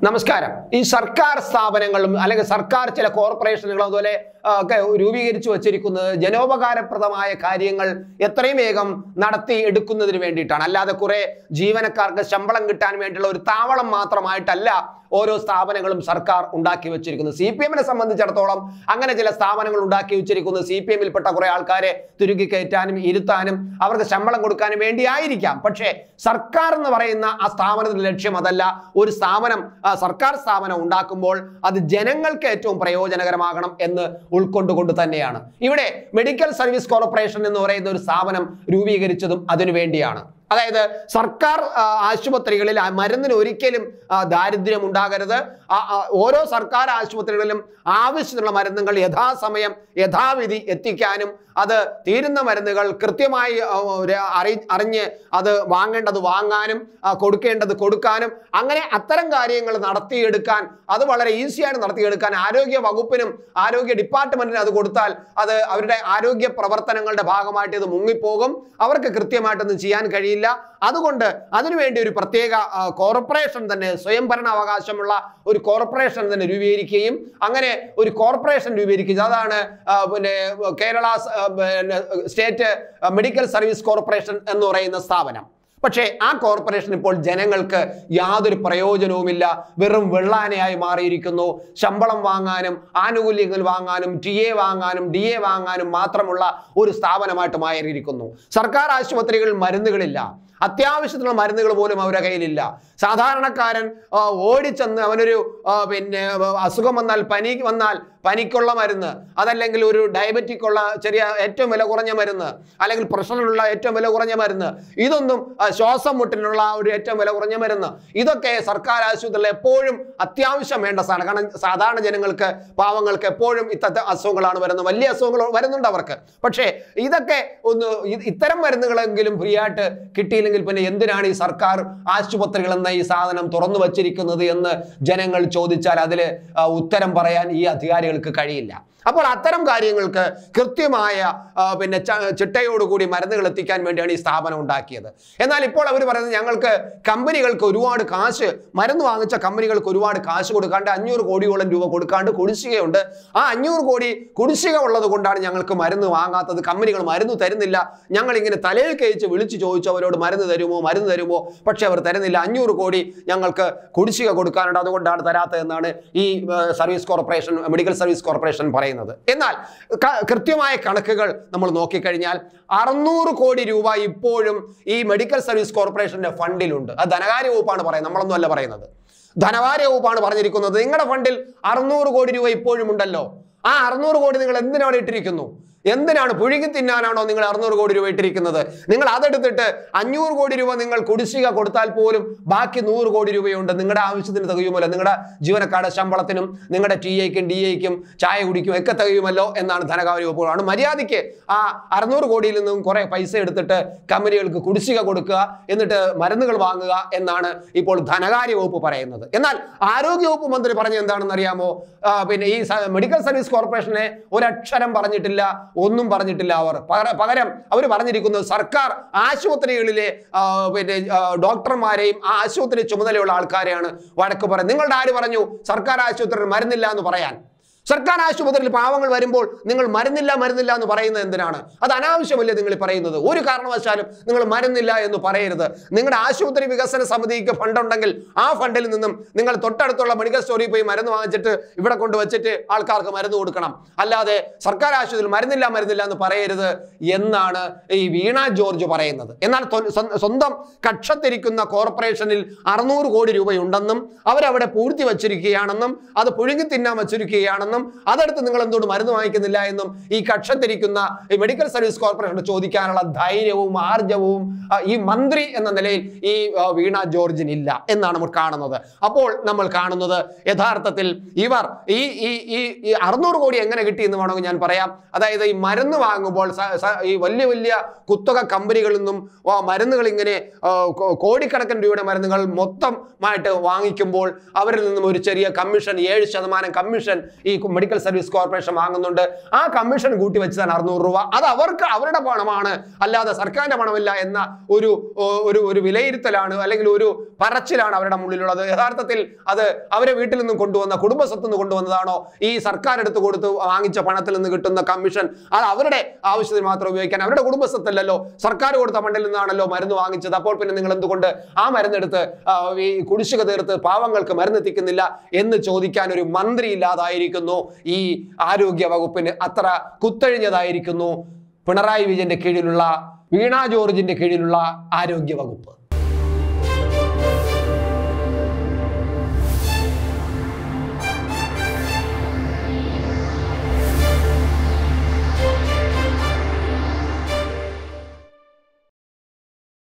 നമസ്കാരം. ഈ സർക്കാർ സ്ഥാപനങ്ങളും അല്ലെങ്കിൽ സർക്കാർ ചില കോർപ്പറേഷനുകളും അതുപോലെ ഒക്കെ രൂപീകരിച്ചു വച്ചിരിക്കുന്നത് ജനോപകാരപ്രദമായ കാര്യങ്ങൾ എത്രയും വേഗം നടത്തി എടുക്കുന്നതിന് വേണ്ടിയിട്ടാണ്. അല്ലാതെ കുറെ ജീവനക്കാർക്ക് ശമ്പളം കിട്ടാൻ വേണ്ടിയുള്ള ഒരു താവളം മാത്രമായിട്ടല്ല ഓരോ സ്ഥാപനങ്ങളും സർക്കാർ ഉണ്ടാക്കി വെച്ചിരിക്കുന്നത്. CPM സംബന്ധിച്ചിടത്തോളം അങ്ങനെ ചില സ്ഥാപനങ്ങൾ ഉണ്ടാക്കി വെച്ചിരിക്കുന്നത് CPM ൽപ്പെട്ട കുറെ ആൾക്കാരെ തുരുക്കി കയറ്റാനും ഇരുത്താനും അവർക്ക് ശമ്പളം കൊടുക്കാനും വേണ്ടിയായിരിക്കാം. പക്ഷേ സർക്കാർ എന്ന് പറയുന്ന ആ സ്ഥാപനത്തിന്റെ ലക്ഷ്യം അതല്ല. ഒരു സ്ഥാപനം സർക്കാർ സ്ഥാപനം ഉണ്ടാക്കുമ്പോൾ അത് ജനങ്ങൾക്ക് ഏറ്റവും പ്രയോജനകരമാകണം എന്ന് ഉൾക്കൊണ്ടുകൊണ്ട് തന്നെയാണ് ഇവിടെ മെഡിക്കൽ സർവീസ് കോർപ്പറേഷൻ എന്ന് പറയുന്ന ഒരു സ്ഥാപനം രൂപീകരിച്ചതും അതിനു വേണ്ടിയാണ്. അതായത് സർക്കാർ ആശുപത്രികളിൽ മരുന്നിന് ഒരിക്കലും ദാരിദ്ര്യം ഉണ്ടാകരുത്. ഓരോ സർക്കാർ ആശുപത്രികളിലും ആവശ്യമുള്ള മരുന്നുകൾ യഥാസമയം യഥാവിധി എത്തിക്കാനും അത് തീരുന്ന മരുന്നുകൾ കൃത്യമായി അറിഞ്ഞ് അത് വാങ്ങേണ്ടത് വാങ്ങാനും കൊടുക്കേണ്ടത് കൊടുക്കാനും അങ്ങനെ അത്തരം കാര്യങ്ങൾ നടത്തിയെടുക്കാൻ അത് വളരെ ഈസിയായിട്ട് നടത്തിയെടുക്കാൻ ആരോഗ്യ വകുപ്പിനും ആരോഗ്യ ഡിപ്പാർട്ട്മെന്റിനും അത് കൊടുത്താൽ അത് അവരുടെ ആരോഗ്യ പ്രവർത്തനങ്ങളുടെ ഭാഗമായിട്ട് ഇത് മുങ്ങിപ്പോകും. അവർക്ക് കൃത്യമായിട്ടൊന്നും ചെയ്യാൻ കഴിയില്ല. അതുകൊണ്ട് അതിനുവേണ്ടി ഒരു പ്രത്യേക കോർപ്പറേഷൻ തന്നെ സ്വയംഭരണാവകാശമുള്ള ഒരു കോർപ്പറേഷൻ തന്നെ രൂപീകരിക്കുകയും അങ്ങനെ ഒരു കോർപ്പറേഷൻ രൂപീകരിക്കുക അതാണ് പിന്നെ Kerala state medical service corporation എന്ന് പറയുന്ന സ്ഥാപനം. പക്ഷേ ആ കോർപ്പറേഷൻ ഇപ്പോൾ ജനങ്ങൾക്ക് യാതൊരു പ്രയോജനവുമില്ല. വെറും വെള്ളാനയായി മാറിയിരിക്കുന്നു. ശമ്പളം വാങ്ങാനും ആനുകൂല്യങ്ങൾ വാങ്ങാനും TA വാങ്ങാനും DA വാങ്ങാനും മാത്രമുള്ള ഒരു സ്ഥാപനമായിട്ട് മാറിയിരിക്കുന്നു. സർക്കാർ ആശുപത്രികളിൽ മരുന്നുകളില്ല. അത്യാവശ്യത്തിനുള്ള മരുന്നുകൾ പോലും അവരുടെ കയ്യിലില്ല. സാധാരണക്കാരൻ ഓടിച്ചെന്ന് അവനൊരു പിന്നെ അസുഖം വന്നാൽ പനി വന്നാൽ പനിക്കുള്ള മരുന്ന് അതല്ലെങ്കിൽ ഒരു ഡയബറ്റിക് ഉള്ള ചെറിയ ഏറ്റവും വില കുറഞ്ഞ മരുന്ന് അല്ലെങ്കിൽ പ്രഷറിനുള്ള ഏറ്റവും വില കുറഞ്ഞ മരുന്ന് ഇതൊന്നും ശ്വാസം മുട്ടിനുള്ള ഒരു ഏറ്റവും വില കുറഞ്ഞ മരുന്ന് ഇതൊക്കെ സർക്കാർ ആശുപത്രിയിൽ എപ്പോഴും അത്യാവശ്യം വേണ്ട സാധനം. കാരണം സാധാരണ ജനങ്ങൾക്ക് പാവങ്ങൾക്ക് എപ്പോഴും ഇത്തരത്തെ അസുഖങ്ങളാണ് വരുന്നത്. വലിയ അസുഖങ്ങൾ വരുന്നുണ്ട് അവർക്ക്. പക്ഷേ ഇതൊക്കെ ഒന്ന് ഇത്തരം മരുന്നുകളെങ്കിലും ഫ്രീ ആയിട്ട് കിട്ടിയില്ലെങ്കിൽ പിന്നെ എന്തിനാണ് ഈ സർക്കാർ ആശുപത്രികൾ എന്ന ഈ സാധനം തുറന്നു വച്ചിരിക്കുന്നത് എന്ന് ജനങ്ങൾ ചോദിച്ചാൽ അതിൽ ഉത്തരം പറയാൻ ഈ അധികാരികൾക്ക് കഴിയില്ല. അപ്പോൾ അത്തരം കാര്യങ്ങൾക്ക് കൃത്യമായ പിന്നെ ചിട്ടയോടുകൂടി മരുന്നുകൾ എത്തിക്കാൻ വേണ്ടിയാണ് ഈ സ്ഥാപനം ഉണ്ടാക്കിയത്. എന്നാൽ ഇപ്പോൾ അവർ പറയുന്നത് ഞങ്ങൾക്ക് കമ്പനികൾക്ക് ഒരുപാട് കാശ് മരുന്ന് വാങ്ങിച്ച കമ്പനികൾക്ക് ഒരുപാട് കാശ് കൊടുക്കാണ്ട് 500 കോടിയോളം രൂപ കൊടുക്കാണ്ട് കുടിശ്ശികയുണ്ട്. ആ 500 കോടി കുടിശ്ശിക ഉള്ളത് കൊണ്ടാണ് ഞങ്ങൾക്ക് മരുന്ന് വാങ്ങാത്തത്. കമ്പനികൾ മരുന്ന് തരുന്നില്ല. ഞങ്ങൾ ഇങ്ങനെ തലയിൽ കഴിച്ച് വിളിച്ചു ചോദിച്ചു അവരോട് മരുന്ന് തരുമോ പക്ഷെ അവർ തരുന്നില്ല. 500 കോടി ഞങ്ങൾക്ക് കുടിശ്ശിക കൊടുക്കാനുണ്ട്, അതുകൊണ്ടാണ് തരാത്തതെന്നാണ് ഈ service corporation medical service corporation പറയുന്നത്. എന്നാൽ കൃത്യമായ കണക്കുകൾ നമ്മൾ നോക്കിക്കഴിഞ്ഞാൽ 600 കോടി രൂപ ഇപ്പോഴും ഈ മെഡിക്കൽ സർവീസ് കോർപ്പറേഷന്റെ ഫണ്ടിലുണ്ട്. അത് ധനകാര്യ വകുപ്പാണ് പറയുന്നത്, നമ്മളൊന്നും അല്ല പറയുന്നത്. ധനകാര്യ വകുപ്പാണ് പറഞ്ഞിരിക്കുന്നത് നിങ്ങളുടെ ഫണ്ടിൽ 600 കോടി രൂപ ഇപ്പോഴും ഉണ്ടല്ലോ. ആ 600 കോടി നിങ്ങൾ എന്തിനാണ് ഇട്ടിരിക്കുന്നു? എന്തിനാണ് പുഴുങ്ങി തിന്നാനാണോ നിങ്ങൾ 600 കോടി രൂപ ഇട്ടിരിക്കുന്നത്? നിങ്ങൾ അതെടുത്തിട്ട് 500 കോടി രൂപ നിങ്ങൾ കുടിശ്ശിക കൊടുത്താൽ പോലും ബാക്കി 100 കോടി രൂപയുണ്ട്. നിങ്ങളുടെ ആവശ്യത്തിന് തികയുമല്ലോ. നിങ്ങളുടെ ജീവനക്കാരുടെ ശമ്പളത്തിനും നിങ്ങളുടെ TA-ക്കും DA-ക്കും ചായ കുടിക്കും ഒക്കെ തികയുമല്ലോ എന്നാണ് ധനകാര്യ വകുപ്പാണ്. മര്യാദയ്ക്ക് ആ 600 കോടിയിൽ നിന്നും കുറെ പൈസ എടുത്തിട്ട് കമ്പനികൾക്ക് കുടിശ്ശിക കൊടുക്കുക, എന്നിട്ട് മരുന്നുകൾ വാങ്ങുക എന്നാണ് ഇപ്പോൾ ധനകാര്യ വകുപ്പ് പറയുന്നത്. എന്നാൽ ആരോഗ്യ വകുപ്പ് മന്ത്രി പറഞ്ഞത് എന്താണെന്ന് അറിയാമോ? പിന്നെ ഈ മെഡിക്കൽ സർവീസ് കോർപ്പറേഷനെ ഒരക്ഷരം പറഞ്ഞിട്ടില്ല, ഒന്നും പറഞ്ഞിട്ടില്ല. പകരം അവർ പറഞ്ഞിരിക്കുന്നത് സർക്കാർ ആശുപത്രികളിലെ പിന്നെ ഡോക്ടർമാരെയും ആ ആശുപത്രി ചുമതലയുള്ള ആൾക്കാരെയാണ് വഴക്ക് പറയുന്നത്. നിങ്ങളുടെ ആര് പറഞ്ഞു സർക്കാർ ആശുപത്രിയിൽ മരുന്നില്ല എന്ന് പറയാൻ? സർക്കാർ ആശുപത്രിയിൽ പാവങ്ങൾ വരുമ്പോൾ നിങ്ങൾ മരുന്നില്ല എന്ന് പറയുന്നത് എന്തിനാണ്? അത് അനാവശ്യമല്ലേ നിങ്ങൾ പറയുന്നത്? ഒരു കാരണവശാലും നിങ്ങൾ മരുന്നില്ല എന്ന് പറയരുത്. നിങ്ങളുടെ ആശുപത്രി വികസന സമിതിക്ക് ഫണ്ടുണ്ടെങ്കിൽ ആ ഫണ്ടിൽ നിന്നും നിങ്ങൾ തൊട്ടടുത്തുള്ള മെഡിക്കൽ സ്റ്റോറിൽ പോയി മരുന്ന് വാങ്ങിച്ചിട്ട് ഇവിടെ കൊണ്ടുവച്ചിട്ട് ആൾക്കാർക്ക് മരുന്ന് കൊടുക്കണം. അല്ലാതെ സർക്കാർ ആശുപത്രിയിൽ മരുന്നില്ല എന്ന് പറയരുത് എന്നാണ് ഈ വീണ ജോർജ് പറയുന്നത്. എന്നാൽ സ്വന്തം കക്ഷത്തിരിക്കുന്ന കോർപ്പറേഷനിൽ 600 കോടി രൂപയുണ്ടെന്നും അവരവിടെ പൂഴ്ത്തി വച്ചിരിക്കുകയാണെന്നും അത് പുഴുങ്ങി തിന്നാൻ വച്ചിരിക്കുകയാണെന്നും അതെടുത്ത് നിങ്ങൾ എന്തുകൊണ്ട് മരുന്ന് വാങ്ങിക്കുന്നില്ല എന്നും ഈ കക്ഷത്തിരിക്കുന്ന ഈ മെഡിക്കൽ സർവീസ് കോർപ്പറേഷൻ ചോദിക്കാനുള്ള ധൈര്യവും ആർജവും ഈ മന്ത്രി എന്ന നിലയിൽ ഈ വീണ ജോർജിനില്ല എന്നാണ് നമ്മൾ കാണുന്നത്. അപ്പോൾ നമ്മൾ കാണുന്നത് യഥാർത്ഥത്തിൽ ഇവർ ഈ 600 കോടി എങ്ങനെ കിട്ടി എന്ന് വേണമെങ്കിൽ ഞാൻ പറയാം. അതായത് ഈ മരുന്ന് വാങ്ങുമ്പോൾ ഈ വലിയ കുത്തക കമ്പനികളിൽ നിന്നും മരുന്നുകൾ ഇങ്ങനെ കോടിക്കണക്കിന് രൂപയുടെ മരുന്നുകൾ മൊത്തമായിട്ട് വാങ്ങിക്കുമ്പോൾ അവരിൽ നിന്നും ഒരു ചെറിയ കമ്മീഷൻ 7% കമ്മീഷൻ ഈ മെഡിക്കൽ സർവീസ് കോർപ്പറേഷൻ വാങ്ങുന്നുണ്ട്. ആ കമ്മീഷൻ കൂട്ടി വെച്ചതാണ് 600 രൂപ. അത് അവരുടെ പണമാണ്, അല്ലാതെ സർക്കാരിന്റെ പണമില്ല എന്ന ഒരു വിലയിരുത്തലാണ് അല്ലെങ്കിൽ ഒരു പറച്ചിലാണ് അവരുടെ മുന്നിലുള്ളത്. യഥാർത്ഥത്തിൽ അത് അവരെ വീട്ടിൽ നിന്നും കൊണ്ടുവന്ന കുടുംബസ്വത്ത് നിന്ന് കൊണ്ടുവന്നതാണോ, ഈ സർക്കാർ എടുത്ത് കൊടുത്ത് വാങ്ങിച്ച പണത്തിൽ നിന്ന് കിട്ടുന്ന കമ്മീഷൻ അത് അവരുടെ ആവശ്യത്തിന് മാത്രം ഉപയോഗിക്കാൻ, അവരുടെ കുടുംബസ്വത്തല്ലല്ലോ, സർക്കാർ കൊടുത്ത ഫണ്ടിൽ നിന്നാണല്ലോ മരുന്ന് വാങ്ങിച്ചത്. അപ്പോൾ പിന്നെ നിങ്ങൾ എന്തുകൊണ്ട് ആ മരുന്നെടുത്ത് ഈ കുടിശ്ശിക തീർത്ത് പാവങ്ങൾക്ക് മരുന്ന് എത്തിക്കുന്നില്ല എന്ന് ചോദിക്കാൻ ഒരു മന്ത്രി ഇല്ലാതായിരിക്കുന്നു. ഈ ആരോഗ്യ വകുപ്പിന് അത്ര കുത്തഴിഞ്ഞതായിരിക്കുന്നു പിണറായി വിജയന്റെ കീഴിലുള്ള, വീണ ജോർജിന്റെ കീഴിലുള്ള ആരോഗ്യ വകുപ്പ്.